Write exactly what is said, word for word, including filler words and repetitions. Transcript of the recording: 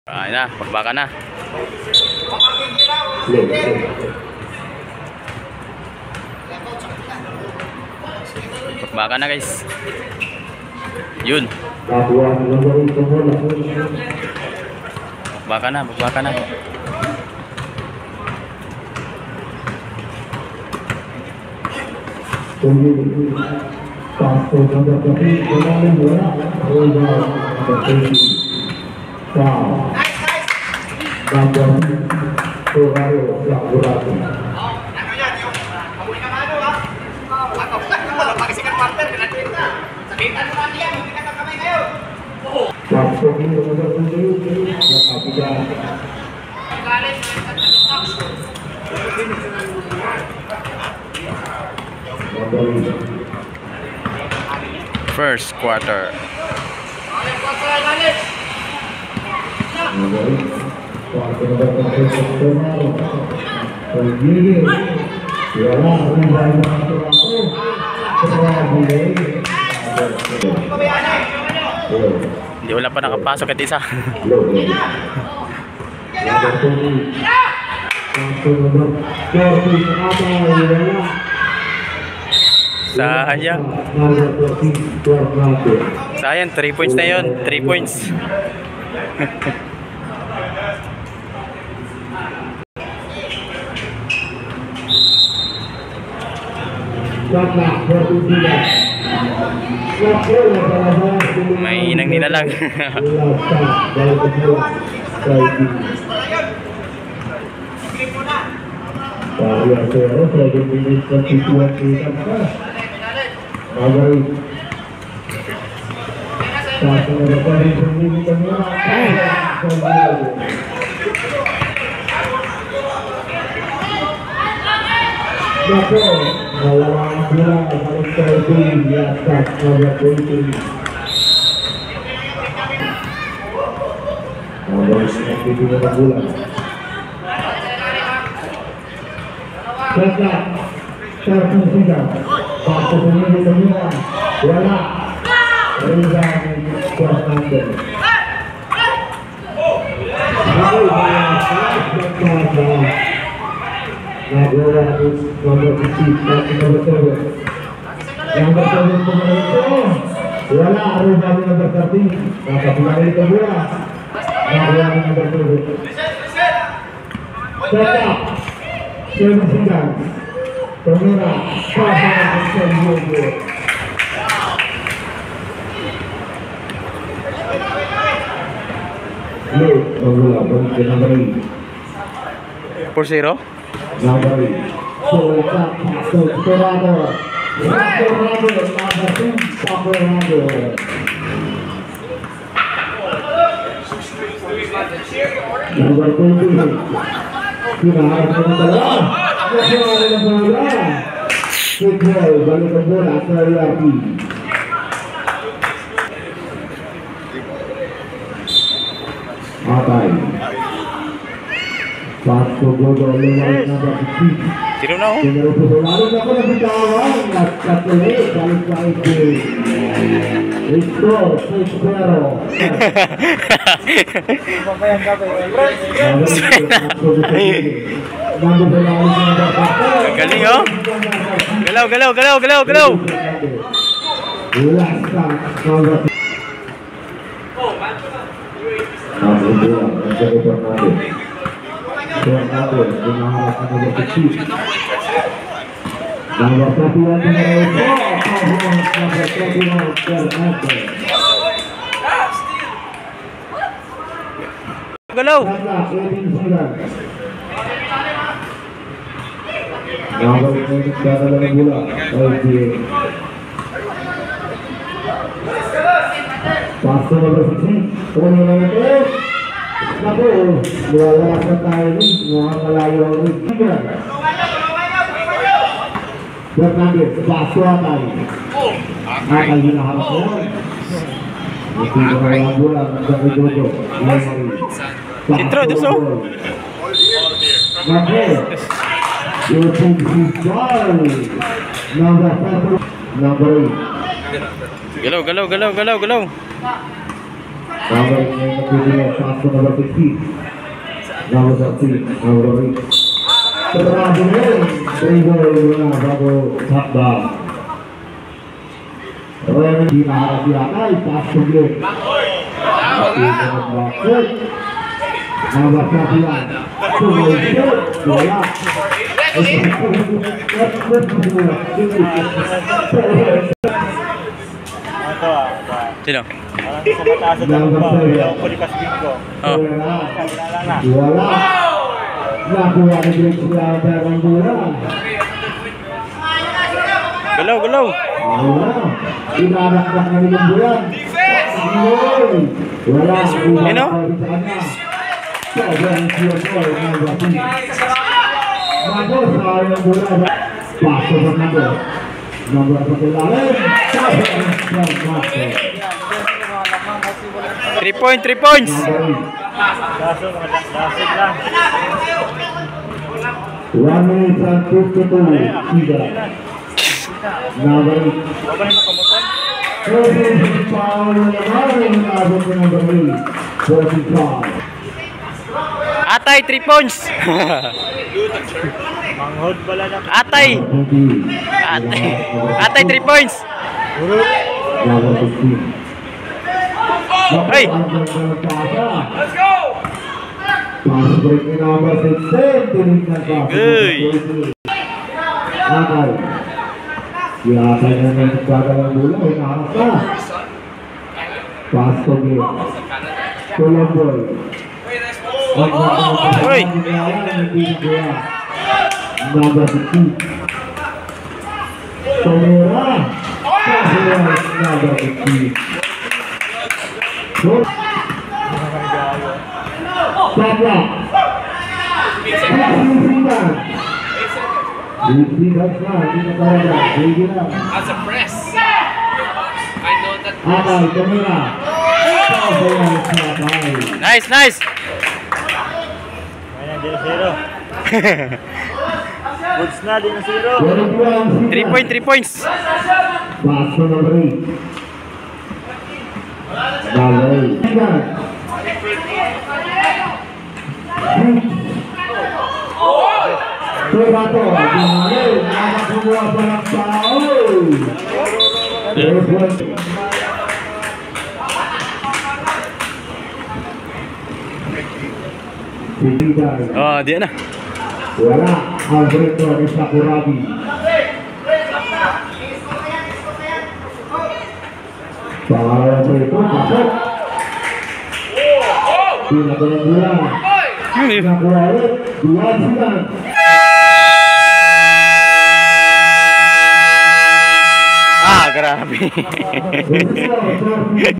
Ay na, pagbaka na. Pagbaka na guys. Yun. Pagbaka na, pagbaka na. Wow. Number Toraro Laborado. Waktu ini nomor tujuh First quarter. Hindi wala pa nakapasok at isa. Sayang. Sayang, three points na yun. three points. May inang nilalag. Melawan bola balik terjun di atas nomor tujuh. Nomor seperti itu nomor bola. Tegak, servis sidang. Satu pemain semua. Bola. Rizal kuat nampil. Baik, baik. Bola nomor tujuh, nomor tujuh. Yang bertemu pemain itu, bola Aruzal nomor tertinggi. Maka kembali ke bola. Bola nomor tujuh. Tetap, sembilan, penyerang, pasangan sembilan. Lu, bola berikut nomor ini. four zero. Number Sultan Torado, Torado, number two, Torado. Number twenty, kita harus menang. Kita menang. Kita balik ke bola sekali lagi. Atai. Satu gol lewat nomor tujuh. Tiro na oh. Lalu ako na bitawan at katuloy balik-balik din. Ito, six zero. Galing oh. Galaw, galaw, galaw, galaw, galaw. Tornado mengarahkan nomor kecil. Nomor satu lagi nomor satu Tornado. Galaw. Nomor ini sekarang dalam bola. Oke. Pasal nomor satu. Kemudian nomor Naku, bola setai ini mau melayu tiga. Bertanding Pasua tadi. Apa yang harusnya? Itu bola bola dari Jojo. Intro itu so. Naku, itu Bisal. Nomor satu, nomor. Galaw, galaw, galaw, galaw, galaw. Nomor yang kedua satu nomor tiga. Nomor satu nomor tiga. Setelah ini dribble bola bago Sabda. Remy dinahara diakai pas sublet. Nomor sembilan. Bola. Sino? Parang sa mataas na ba? Yung kulikas bingo. Oh. Bola. Nakuha ni Greg sila ng bola. Galaw, galaw. Inanak-nak na ng bola. Wala. Sino? Sobrang siyempre ng Bati. Nago sa ng bola. Paso sa nago. Nomor sa ilalim. Sabi ang strong master. Three point, three points. Kaso, mga lasig lang. One minute and fifty-two. Tiga. Nabalik. Wala yung makamoton? Forty foul naman ang abot ng Nabalik. Forty-five. Atay, three points. Manghod pala na. Atay. Atay. Atay, three points. Number fifteen. Hey. Let's go. Pass break ni number sixteen. Tinignan pa. Hey. Akal. Yakay na ng bagal ng bola. Hinaharap ka. Pass to game. Colomboy. Hey. Number sixteen. Tomera. Number sixteen. Sabla. As a press, I know that. Akal, Tomera. Nice, nice. Ayan, di na zero. Goods na, di na zero. Three point, three points. Paso number eight. Number eight. Terbato, dimulai, nama semua barang tahu. Oh, dia na. Wala, Alberto di Sakurabi. Pangalaman itu masuk. Bila bulan-bulan. Sakurabi dua bulan. Ah, grabe.